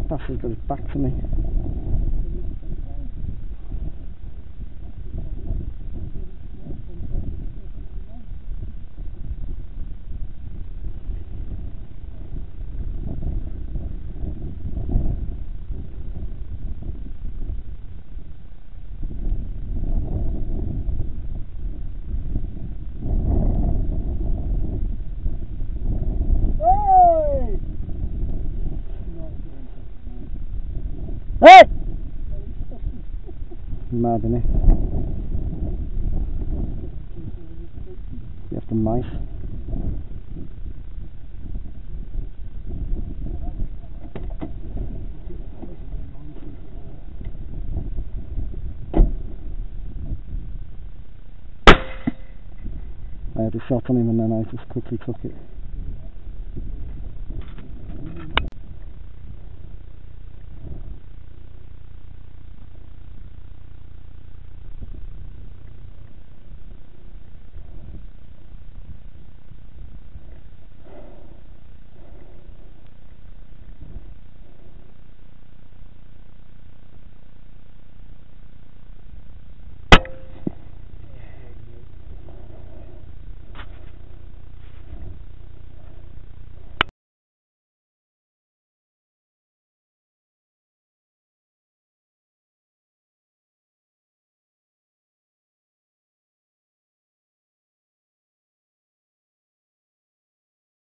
bastard got his back to me. Hey! Mad, isn't it? You have to mice. I had a shot on him and then I just quickly took it.